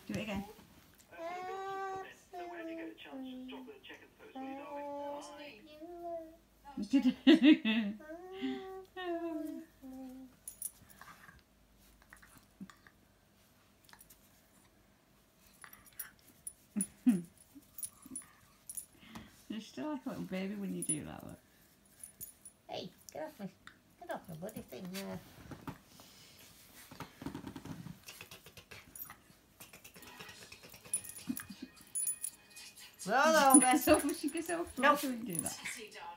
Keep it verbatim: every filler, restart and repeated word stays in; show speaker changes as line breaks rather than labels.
Do it again.
So whenever you get a chance, just drop a check at the post, please, darling.
You're still like a little baby when you do that. Look.
Hey, get off me. Get off my bloody thing there. Roll over.
So she gets so fluffy when you do that.